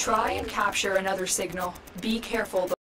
try and capture another signal. Be careful though.